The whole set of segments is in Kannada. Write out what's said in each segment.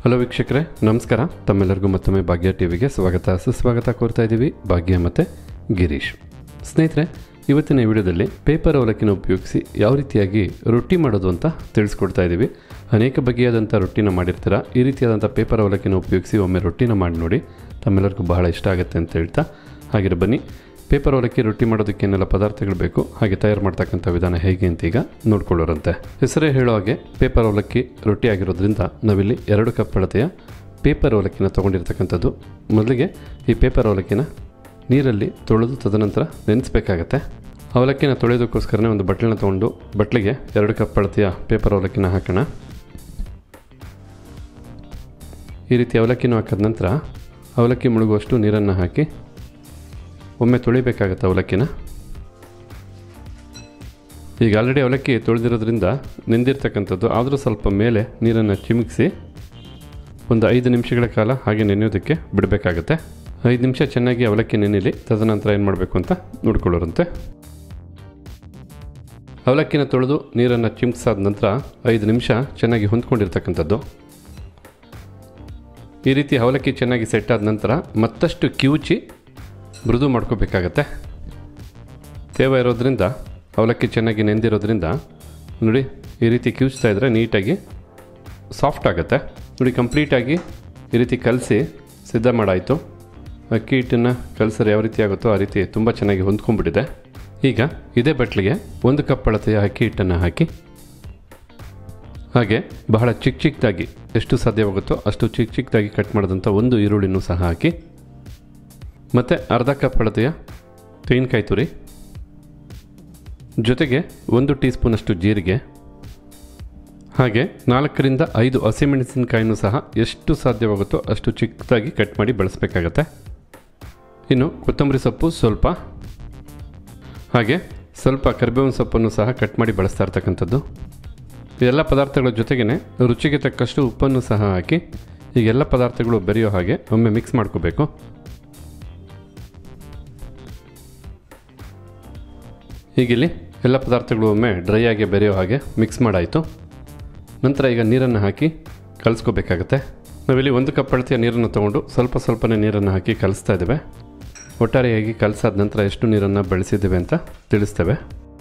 ಹಲೋ ವೀಕ್ಷಕರೇ, ನಮಸ್ಕಾರ. ತಮ್ಮೆಲ್ಲರಿಗೂ ಮತ್ತೊಮ್ಮೆ ಭಾಗ್ಯ ಟಿವಿಗೆ ಸ್ವಾಗತ ಸುಸ್ವಾಗತ ಕೋರ್ತಾ ಇದ್ದೀವಿ. ಭಾಗ್ಯ ಮತ್ತು ಗಿರೀಶ್. ಸ್ನೇಹಿತರೆ, ಇವತ್ತಿನ ವಿಡಿಯೋದಲ್ಲಿ ಪೇಪರ್ ಅವಲಕ್ಕಿನ ಉಪಯೋಗಿಸಿ ಯಾವ ರೀತಿಯಾಗಿ ರೊಟ್ಟಿ ಮಾಡೋದು ಅಂತ ತಿಳಿಸ್ಕೊಡ್ತಾ ಇದ್ದೀವಿ. ಅನೇಕ ಬಗೆಯಾದಂಥ ರೊಟ್ಟಿನ ಮಾಡಿರ್ತೀರ. ಈ ರೀತಿಯಾದಂಥ ಪೇಪರ್ ಅವಲಕ್ಕಿನ ಉಪಯೋಗಿಸಿ ಒಮ್ಮೆ ರೊಟ್ಟಿನ ಮಾಡಿ ನೋಡಿ, ತಮ್ಮೆಲ್ಲರಿಗೂ ಬಹಳ ಇಷ್ಟ ಆಗುತ್ತೆ ಅಂತ ಹೇಳ್ತಾ, ಹಾಗೆ ಬನ್ನಿ ಪೇಪರ್ ಅವಲಕ್ಕಿ ರೊಟ್ಟಿ ಮಾಡೋದಕ್ಕೆ ಏನೆಲ್ಲ ಪದಾರ್ಥಗಳು ಬೇಕು, ಹಾಗೆ ತಯಾರು ಮಾಡ್ತಕ್ಕಂಥ ವಿಧಾನ ಹೇಗೆ ಅಂತ ಈಗ ನೋಡ್ಕೊಳ್ಳೋರಂತೆ. ಹೆಸರೇ ಹೇಳೋ ಹಾಗೆ ಪೇಪರ್ ಅವಲಕ್ಕಿ ರೊಟ್ಟಿ ಆಗಿರೋದ್ರಿಂದ ನಾವಿಲ್ಲಿ 2 ಕಪ್ ಅಳತೆಯ ಪೇಪರ್ ಅವಲಕ್ಕಿನ ತೊಗೊಂಡಿರ್ತಕ್ಕಂಥದ್ದು. ಮೊದಲಿಗೆ ಈ ಪೇಪರ್ ಅವಲಕ್ಕಿನ ನೀರಲ್ಲಿ ತೊಳೆದು ತದನಂತರ ನೆನೆಸಬೇಕಾಗತ್ತೆ. ಅವಲಕ್ಕಿನ ತೊಳೆಯೋದಕ್ಕೋಸ್ಕರನೇ ಒಂದು ಬಟ್ಲನ್ನ ತೊಗೊಂಡು ಬಟ್ಲಿಗೆ 2 ಕಪ್ ಅಳತೆಯ ಪೇಪರ್ ಅವಲಕ್ಕಿನ ಹಾಕೋಣ. ಈ ರೀತಿ ಅವಲಕ್ಕಿನೂ ಹಾಕಿದ ನಂತರ ಅವಲಕ್ಕಿ ಮುಳುಗುವಷ್ಟು ನೀರನ್ನು ಹಾಕಿ ಒಮ್ಮೆ ತೊಳಿಬೇಕಾಗತ್ತೆ ಅವಲಕ್ಕಿನ. ಈಗ ಆಲ್ರೆಡಿ ಅವಲಕ್ಕಿ ತೊಳೆದಿರೋದ್ರಿಂದ ನೆಂದಿರ್ತಕ್ಕಂಥದ್ದು, ಆದರೂ ಸ್ವಲ್ಪ ಮೇಲೆ ನೀರನ್ನು ಚಿಮುಕಿಸಿ ಒಂದು 5 ನಿಮಿಷಗಳ ಕಾಲ ಹಾಗೆ ನೆನೆಯೋದಕ್ಕೆ ಬಿಡಬೇಕಾಗತ್ತೆ. 5 ನಿಮಿಷ ಚೆನ್ನಾಗಿ ಅವಲಕ್ಕಿ ನೆನೆಯಲಿ, ತದನಂತರ ಏನು ಮಾಡಬೇಕು ಅಂತ ನೋಡ್ಕೊಳ್ಳೋರಂತೆ. ಅವಲಕ್ಕಿನ ತೊಳೆದು ನೀರನ್ನು ಚಿಮುಕಿಸಾದ ನಂತರ 5 ನಿಮಿಷ ಚೆನ್ನಾಗಿ ಹೊಂದ್ಕೊಂಡಿರ್ತಕ್ಕಂಥದ್ದು. ಈ ರೀತಿ ಅವಲಕ್ಕಿ ಚೆನ್ನಾಗಿ ಸೆಟ್ ಆದ ನಂತರ ಮತ್ತಷ್ಟು ಕಿವುಚಿ ಮೃದು ಮಾಡ್ಕೋಬೇಕಾಗತ್ತೆ. ತೇವ ಇರೋದ್ರಿಂದ ಅವಲಕ್ಕಿ ಚೆನ್ನಾಗಿ ನೆಂದಿರೋದ್ರಿಂದ ನೋಡಿ, ಈ ರೀತಿ ಕಿವುಚ್ತಾ ಇದ್ದರೆ ನೀಟಾಗಿ ಸಾಫ್ಟ್ ಆಗುತ್ತೆ. ನೋಡಿ, ಕಂಪ್ಲೀಟಾಗಿ ಈ ರೀತಿ ಕಲಸಿ ಸಿದ್ಧ ಮಾಡಾಯಿತು. ಅಕ್ಕಿ ಹಿಟ್ಟನ್ನು ಕಲಸರೆ ಯಾವ ರೀತಿ ಆಗುತ್ತೋ ಆ ರೀತಿ ತುಂಬ ಚೆನ್ನಾಗಿ ಹೊಂದ್ಕೊಂಡ್ಬಿಟ್ಟಿದೆ. ಈಗ ಇದೇ ಬಟ್ಲಿಗೆ 1 ಕಪ್ ಅಳತೆಯ ಅಕ್ಕಿ ಹಿಟ್ಟನ್ನು ಹಾಕಿ, ಹಾಗೆ ಬಹಳ ಚಿಕ್ಕದಾಗಿ ಎಷ್ಟು ಸಾಧ್ಯವಾಗುತ್ತೋ ಅಷ್ಟು ಚಿಕ್ಕದಾಗಿ ಕಟ್ ಮಾಡಿದಂಥ 1 ಈರುಳ್ಳಿನೂ ಸಹ ಹಾಕಿ, ಮತ್ತು ಅರ್ಧ ಕಪ್ ಅಳತೆಯ ತೆಂಗಿನಕಾಯಿ ತುರಿ, ಜೊತೆಗೆ 1 ಟೀ ಸ್ಪೂನಷ್ಟು ಜೀರಿಗೆ, ಹಾಗೆ 4 ರಿಂದ 5 ಹಸಿಮೆಣಸಿನಕಾಯಿನೂ ಸಹ ಎಷ್ಟು ಸಾಧ್ಯವಾಗುತ್ತೋ ಅಷ್ಟು ಚಿಕ್ಕದಾಗಿ ಕಟ್ ಮಾಡಿ ಬಳಸಬೇಕಾಗತ್ತೆ. ಇನ್ನು ಕೊತ್ತಂಬರಿ ಸೊಪ್ಪು ಸ್ವಲ್ಪ, ಹಾಗೆ ಸ್ವಲ್ಪ ಕರಿಬೇವಿನ ಸೊಪ್ಪನ್ನು ಸಹ ಕಟ್ ಮಾಡಿ ಬಳಸ್ತಾ ಇರ್ತಕ್ಕಂಥದ್ದು. ಎಲ್ಲ ಪದಾರ್ಥಗಳ ಜೊತೆಗೇ ರುಚಿಗೆ ತಕ್ಕಷ್ಟು ಉಪ್ಪನ್ನು ಸಹ ಹಾಕಿ ಈಗೆಲ್ಲ ಪದಾರ್ಥಗಳು ಬೆರೆಯೋ ಹಾಗೆ ಒಮ್ಮೆ ಮಿಕ್ಸ್ ಮಾಡ್ಕೋಬೇಕು. ಹೀಗಿಲ್ಲಿ ಎಲ್ಲ ಪದಾರ್ಥಗಳು ಒಮ್ಮೆ ಡ್ರೈ ಆಗಿ ಬೆರೆಯೋ ಹಾಗೆ ಮಿಕ್ಸ್ ಮಾಡಾಯಿತು. ನಂತರ ಈಗ ನೀರನ್ನು ಹಾಕಿ ಕಲಿಸ್ಕೋಬೇಕಾಗತ್ತೆ. ನಾವಿಲ್ಲಿ 1 ಕಪ್ ಅಳತೆಯ ನೀರನ್ನು ತೊಗೊಂಡು ಸ್ವಲ್ಪನೇ ನೀರನ್ನು ಹಾಕಿ ಕಲಿಸ್ತಾ ಇದ್ದೇವೆ. ಒಟ್ಟಾರೆಯಾಗಿ ಕಲಸಾದ ನಂತರ ಎಷ್ಟು ನೀರನ್ನು ಬಳಸಿದ್ದೇವೆ ಅಂತ ತಿಳಿಸ್ತೇವೆ.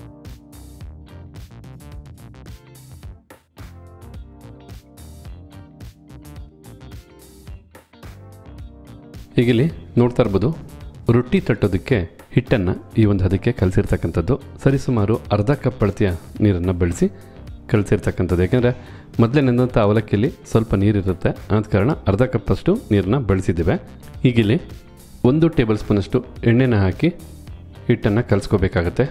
ಹೀಗಿಲ್ಲಿ ನೋಡ್ತಾ ಇರ್ಬೋದು, ರೊಟ್ಟಿ ತಟ್ಟೋದಕ್ಕೆ ಹಿಟ್ಟನ್ನು ಈ ಒಂದು ಹದಕ್ಕೆ ಕಲಸಿರ್ತಕ್ಕಂಥದ್ದು. ಸರಿಸುಮಾರು ಅರ್ಧ ಕಪ್ ಅಳತೆಯ ನೀರನ್ನು ಬಳಸಿ ಕಲಸಿರ್ತಕ್ಕಂಥದ್ದು. ಯಾಕೆಂದರೆ ಮೊದಲೇ ನೆಂದಂಥ ಅವಲಕ್ಕಿಯಲ್ಲಿ ಸ್ವಲ್ಪ ನೀರಿರುತ್ತೆ, ಆದ ಕಾರಣ ಅರ್ಧ ಕಪ್ಪಷ್ಟು ನೀರನ್ನು ಬಳಸಿದ್ದೇವೆ. ಹೀಗಿಲ್ಲಿ 1 ಟೇಬಲ್ ಸ್ಪೂನಷ್ಟು ಎಣ್ಣೆನ ಹಾಕಿ ಹಿಟ್ಟನ್ನು ಕಲಿಸ್ಕೋಬೇಕಾಗತ್ತೆ.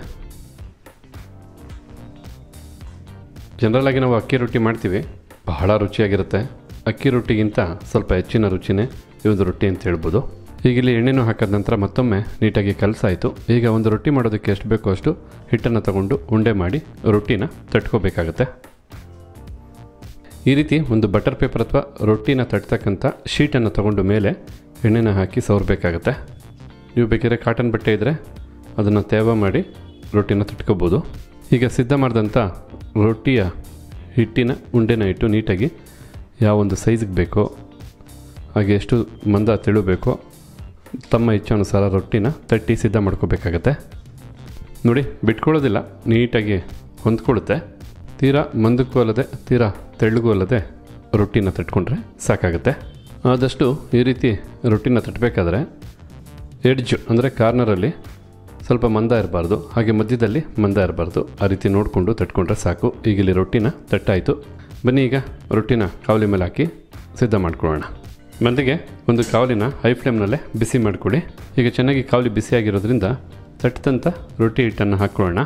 ಜನರಲಾಗಿ ನಾವು ಅಕ್ಕಿ ರೊಟ್ಟಿ ಮಾಡ್ತೀವಿ, ಬಹಳ ರುಚಿಯಾಗಿರುತ್ತೆ. ಅಕ್ಕಿ ರೊಟ್ಟಿಗಿಂತ ಸ್ವಲ್ಪ ಹೆಚ್ಚಿನ ರುಚಿನೇ ಈ ಒಂದು ರೊಟ್ಟಿ ಅಂತ ಹೇಳ್ಬೋದು. ಹೀಗಿಲ್ಲಿ ಎಣ್ಣೆನೂ ಹಾಕಿದ ನಂತರ ಮತ್ತೊಮ್ಮೆ ನೀಟಾಗಿ ಕಲಸಾಯಿತು. ಈಗ ಒಂದು ರೊಟ್ಟಿ ಮಾಡೋದಕ್ಕೆ ಎಷ್ಟು ಬೇಕೋ ಅಷ್ಟು ಹಿಟ್ಟನ್ನು ತಗೊಂಡು ಉಂಡೆ ಮಾಡಿ ರೊಟ್ಟಿನ ತಟ್ಕೋಬೇಕಾಗತ್ತೆ. ಈ ರೀತಿ ಒಂದು ಬಟರ್ ಪೇಪರ್ ಅಥವಾ ರೊಟ್ಟಿನ ತಟ್ತಕ್ಕಂಥ ಶೀಟನ್ನು ತಗೊಂಡು ಮೇಲೆ ಎಣ್ಣೆನ ಹಾಕಿ ಸವರಬೇಕಾಗತ್ತೆ. ನೀವು ಬೇಕಾದ್ರೆ ಕಾಟನ್ ಬಟ್ಟೆ ಇದ್ದರೆ ಅದನ್ನು ತೇವ ಮಾಡಿ ರೊಟ್ಟಿನ ತಟ್ಕೋಬೋದು. ಈಗ ಸಿದ್ಧ ಮಾಡಿದಂಥ ರೊಟ್ಟಿಯ ಹಿಟ್ಟಿನ ಉಂಡೆನ ಇಟ್ಟು ನೀಟಾಗಿ ಯಾವ ಒಂದು ಸೈಜಿಗೆ ಬೇಕೋ ಹಾಗೆ ಎಷ್ಟು ಮಂದ ತೆಳು ಬೇಕೋ ತಮ್ಮ ಇಚ್ಛಾನುಸಾರ ರೊಟ್ಟಿನ ತಟ್ಟಿ ಸಿದ್ಧ ಮಾಡ್ಕೋಬೇಕಾಗತ್ತೆ. ನೋಡಿ, ಬಿಟ್ಕೊಳ್ಳೋದಿಲ್ಲ, ನೀಟಾಗಿ ಹೊಂದ್ಕೊಳ್ಳುತ್ತೆ. ತೀರಾ ಮಂದಕ್ಕೂ ಅಲ್ಲದೆ ತೀರಾ ತೆಳ್ಳಗೂ ಅಲ್ಲದೆ ರೊಟ್ಟಿನ ತಟ್ಕೊಂಡ್ರೆ ಸಾಕಾಗುತ್ತೆ. ಆದಷ್ಟು ಈ ರೀತಿ ರೊಟ್ಟಿನ ತಟ್ಟಬೇಕಾದ್ರೆ ಎಡ್ಜ್ ಅಂದರೆ ಕಾರ್ನರಲ್ಲಿ ಸ್ವಲ್ಪ ಮಂದ ಇರಬಾರ್ದು, ಹಾಗೆ ಮಧ್ಯದಲ್ಲಿ ಮಂದ ಇರಬಾರ್ದು. ಆ ರೀತಿ ನೋಡಿಕೊಂಡು ತಟ್ಕೊಂಡ್ರೆ ಸಾಕು. ಈಗಿಲ್ಲಿ ರೊಟ್ಟಿನ ತಟ್ಟಾಯಿತು. ಬನ್ನಿ ಈಗ ರೊಟ್ಟಿನ ಕಾವಲಿ ಮೇಲೆ ಹಾಕಿ ಸಿದ್ಧ ಮಾಡ್ಕೊಳ್ಳೋಣ. ಮೊದಲಿಗೆ ಒಂದು ಕಾವಲಿನ ಹೈ ಫ್ಲೇಮ್ನಲ್ಲೇ ಬಿಸಿ ಮಾಡಿಕೊಳ್ಳಿ. ಈಗ ಚೆನ್ನಾಗಿ ಕಾವಲಿ ಬಿಸಿಯಾಗಿರೋದ್ರಿಂದ ತಟ್ಟಿದಂಥ ರೊಟ್ಟಿ ಹಿಟ್ಟನ್ನು ಹಾಕ್ಕೊಳ್ಳೋಣ.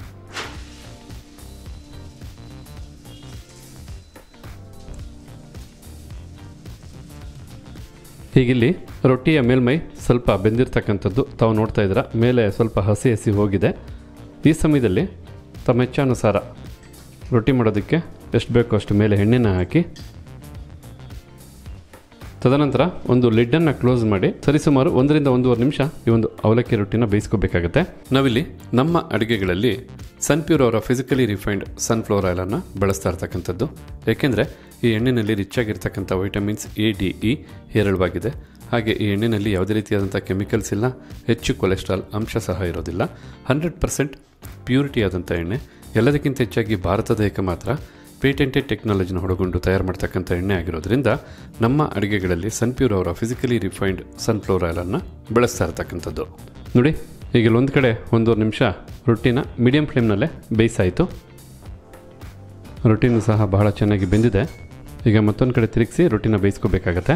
ಹೀಗಿಲ್ಲಿ ರೊಟ್ಟಿಯ ಮೇಲ್ಮೈ ಸ್ವಲ್ಪ ಬೆಂದಿರ್ತಕ್ಕಂಥದ್ದು ತಾವು ನೋಡ್ತಾ ಇದ್ದೀರಾ. ಮೇಲೆ ಸ್ವಲ್ಪ ಹಸಿ ಹೋಗಿದೆ. ಈ ಸಮಯದಲ್ಲಿ ತಮ್ಮ ಇಚ್ಛಾನುಸಾರ ರೊಟ್ಟಿ ಮಾಡೋದಕ್ಕೆ ಎಷ್ಟು ಬೇಕೋ ಅಷ್ಟು ಮೇಲೆ ಎಣ್ಣೆನ ಹಾಕಿ ತದನಂತರ ಒಂದು ಲಿಡ್ಡನ್ನು ಕ್ಲೋಸ್ ಮಾಡಿ ಸರಿಸುಮಾರು 1 ರಿಂದ 1.5 ನಿಮಿಷ ಈ ಒಂದು ಅವಲಕ್ಕಿ ರೊಟ್ಟಿನ ಬೇಯಿಸ್ಕೋಬೇಕಾಗುತ್ತೆ. ನಾವಿಲ್ಲಿ ನಮ್ಮ ಅಡುಗೆಗಳಲ್ಲಿ ಸನ್ಪ್ಯೂರ್ ಅವರ ಫಿಸಿಕಲಿ ರಿಫೈನ್ಡ್ ಸನ್ಫ್ಲವರ್ ಆಯಿಲನ್ನು ಬಳಸ್ತಾ ಇರ್ತಕ್ಕಂಥದ್ದು. ಏಕೆಂದರೆ ಈ ಎಣ್ಣೆಯಲ್ಲಿ ರಿಚ್ ಆಗಿರ್ತಕ್ಕಂಥ ವೈಟಮಿನ್ಸ್ ಎ, ಡಿ, ಇ ಹೇರಳವಾಗಿದೆ. ಹಾಗೆ ಈ ಎಣ್ಣೆಯಲ್ಲಿ ಯಾವುದೇ ರೀತಿಯಾದಂಥ ಕೆಮಿಕಲ್ಸ್ ಇಲ್ಲ, ಹೆಚ್ಚು ಕೊಲೆಸ್ಟ್ರಾಲ್ ಅಂಶ ಸಹ ಇರೋದಿಲ್ಲ. 100% ಪ್ಯೂರಿಟಿ ಆದಂಥ ಎಣ್ಣೆ. ಎಲ್ಲದಕ್ಕಿಂತ ಹೆಚ್ಚಾಗಿ ಭಾರತದ ಏಕಮಾತ್ರ ಪೇಟೆಂಟೆಡ್ ಟೆಕ್ನಾಲಜಿನ ಹೊಡಗೊಂಡು ತಯಾರು ಮಾಡ್ತಕ್ಕಂಥ ಎಣ್ಣೆ ಆಗಿರೋದ್ರಿಂದ ನಮ್ಮ ಅಡುಗೆಗಳಲ್ಲಿ ಸನ್ಪ್ಯೂರ್ ಅವರ ಫಿಸಿಕಲಿ ರಿಫೈನ್ಡ್ ಸನ್ಫ್ಲವರ್ ಆಯಿಲನ್ನು ಬಳಸ್ತಾ ಇರ್ತಕ್ಕಂಥದ್ದು. ನೋಡಿ, ಈಗ ಒಂದು ಕಡೆ 1.5 ನಿಮಿಷ ರೊಟ್ಟಿನ ಮೀಡಿಯಂ ಫ್ಲೇಮ್ನಲ್ಲೇ ಬೇಯಿಸಾಯಿತು. ರೊಟ್ಟಿನೂ ಸಹ ಬಹಳ ಚೆನ್ನಾಗಿ ಬೆಂದಿದೆ. ಈಗ ಮತ್ತೊಂದು ಕಡೆ ತಿರುಗಿಸಿ ರೊಟ್ಟಿನ ಬೇಯಿಸ್ಕೋಬೇಕಾಗತ್ತೆ.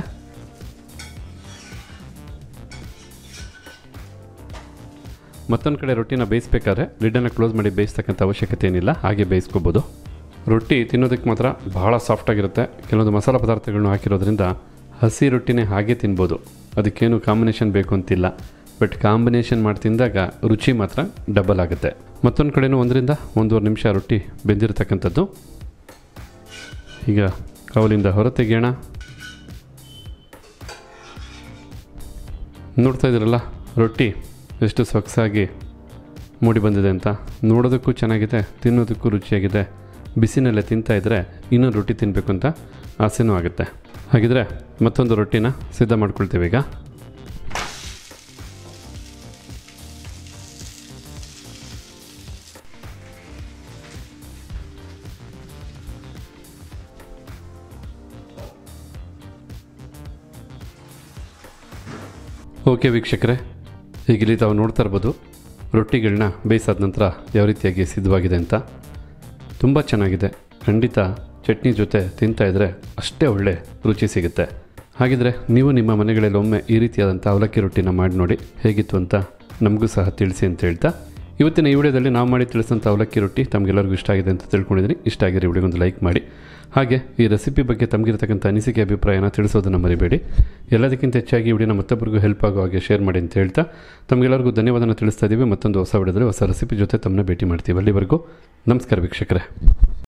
ಮತ್ತೊಂದು ಕಡೆ ರೊಟ್ಟಿನ ಬೇಯಿಸ್ಬೇಕಾದ್ರೆ ಲಿಡ್ಡನ್ನು ಕ್ಲೋಸ್ ಮಾಡಿ ಬೇಯಿಸ್ತಕ್ಕಂಥ ಅವಶ್ಯಕತೆ ಏನಿಲ್ಲ, ಹಾಗೆ ಬೇಯಿಸ್ಕೋಬೋದು. ರೊಟ್ಟಿ ತಿನ್ನೋದಕ್ಕೆ ಮಾತ್ರ ಬಹಳ ಸಾಫ್ಟಾಗಿರುತ್ತೆ. ಕೆಲವೊಂದು ಮಸಾಲ ಪದಾರ್ಥಗಳನ್ನ ಹಾಕಿರೋದ್ರಿಂದ ಹಸಿ ರೊಟ್ಟಿನೇ ಹಾಗೆ ತಿನ್ಬೋದು, ಅದಕ್ಕೇನು ಕಾಂಬಿನೇಷನ್ ಬೇಕು ಅಂತಿಲ್ಲ. ಬಟ್ ಕಾಂಬಿನೇಷನ್ ಮಾಡಿ ತಿಂದಾಗ ರುಚಿ ಮಾತ್ರ ಡಬಲ್ ಆಗುತ್ತೆ. ಮತ್ತೊಂದು ಕಡೆನೂ 1 ರಿಂದ 1.5 ನಿಮಿಷ ರೊಟ್ಟಿ ಬೆಂದಿರತಕ್ಕಂಥದ್ದು. ಈಗ ಕವಲಿಂದ ಹೊರ ತೆಗೆಯೋಣ. ನೋಡ್ತಾ ಇದ್ದೀರಲ್ಲ ರೊಟ್ಟಿ ಎಷ್ಟು ಸೊಗಸಾಗಿ ಮೂಡಿ ಬಂದಿದೆ ಅಂತ. ನೋಡೋದಕ್ಕೂ ಚೆನ್ನಾಗಿದೆ, ತಿನ್ನೋದಕ್ಕೂ ರುಚಿಯಾಗಿದೆ. ಬಿಸಿನಲ್ಲೇ ತಿಂತಾಯಿದ್ರೆ ಇನ್ನೊಂದು ರೊಟ್ಟಿ ತಿನ್ನಬೇಕು ಅಂತ ಆಸೆನೂ ಆಗುತ್ತೆ. ಹಾಗಿದ್ರೆ ಮತ್ತೊಂದು ರೊಟ್ಟಿನ ಸಿದ್ಧ ಮಾಡ್ಕೊಳ್ತೀವಿ. ಈಗ ಓಕೆ ವೀಕ್ಷಕರೇ, ಹೀಗಿಲ್ಲಿ ತಾವು ನೋಡ್ತಾ ಇರ್ಬೋದು ರೊಟ್ಟಿಗಳನ್ನ ಬೇಯಿಸಾದ ನಂತರ ಯಾವ ರೀತಿಯಾಗಿ ಸಿದ್ಧವಾಗಿದೆ ಅಂತ. ತುಂಬ ಚೆನ್ನಾಗಿದೆ. ಖಂಡಿತ ಚಟ್ನಿ ಜೊತೆ ತಿಂತಾಯಿದ್ರೆ ಅಷ್ಟೇ ಒಳ್ಳೆ ರುಚಿ ಸಿಗುತ್ತೆ. ಹಾಗಿದ್ರೆ ನೀವು ನಿಮ್ಮ ಮನೆಗಳಲ್ಲಿ ಒಮ್ಮೆ ಈ ರೀತಿಯಾದಂಥ ಅವಲಕ್ಕಿ ರೊಟ್ಟಿನ ಮಾಡಿ ನೋಡಿ, ಹೇಗಿತ್ತು ಅಂತ ನಮಗೂ ಸಹ ತಿಳಿಸಿ ಅಂತ ಹೇಳ್ತಾ, ಇವತ್ತಿನ ಈ ವಿಡಿಯೋದಲ್ಲಿ ನಾವು ಮಾಡಿ ತಿಳಿಸಿದಂಥ ಅವಲಕ್ಕಿ ರೊಟ್ಟಿ ತಮಗೆಲ್ಲರಿಗೂ ಇಷ್ಟ ಆಗಿದೆ ಅಂತ ತಿಳ್ಕೊಂಡಿದ್ದೀನಿ. ಇಷ್ಟ ಆಗಿರೋ ವಿಡಿಯೋಗೊಂದು ಲೈಕ್ ಮಾಡಿ. ಹಾಗೆ ಈ ರೆಸಿಪಿ ಬಗ್ಗೆ ತಮಗಿರತಕ್ಕಂಥ ಅನಿಸಿಕೆ ಅಭಿಪ್ರಾಯನ ತಿಳಿಸೋದನ್ನು ಮರಿಬೇಡಿ. ಎಲ್ಲದಕ್ಕಿಂತ ಹೆಚ್ಚಾಗಿ ಈ ವಿಡಿಯೋನ ಮತ್ತೊಬ್ಬರಿಗೂ ಹೆಲ್ಪ್ ಆಗೋ ಹಾಗೆ ಶೇರ್ ಮಾಡಿ ಅಂತ ಹೇಳ್ತಾ ತಮಗೆಲ್ಲರಿಗೂ ಧನ್ಯವಾದನ ತಿಳಿಸ್ತಾ ಇದ್ದೀವಿ. ಮತ್ತೊಂದು ಹೊಸ ವಿಡಿಯೋದಲ್ಲಿ ಹೊಸ ರೆಸಿಪಿ ಜೊತೆ ತಮ್ಮನ್ನ ಭೇಟಿ ಮಾಡ್ತೀವಿ. ಅಲ್ಲಿವರೆಗೂ ನಮಸ್ಕಾರ ವೀಕ್ಷಕರೇ.